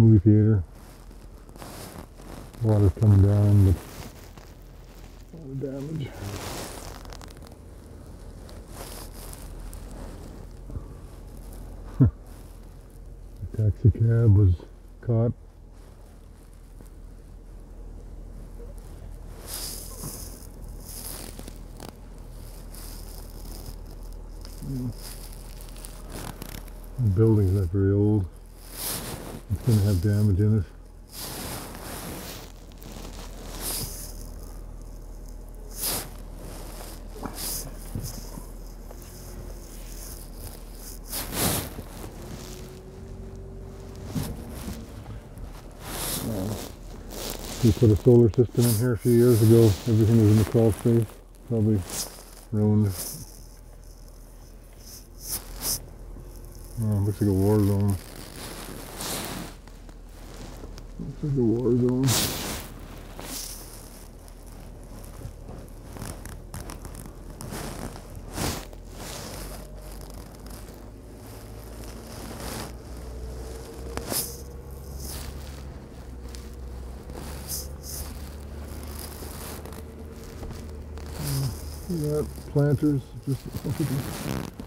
movie theater. Water's coming down, but a lot of damage. The taxi cab was caught. The building's not very old. It's going to have damage in it. We put a solar system in here a few years ago. Everything was in the crawl space. Probably ruined. Oh, looks like a war zone. Looks like a war zone. Yeah, planters, just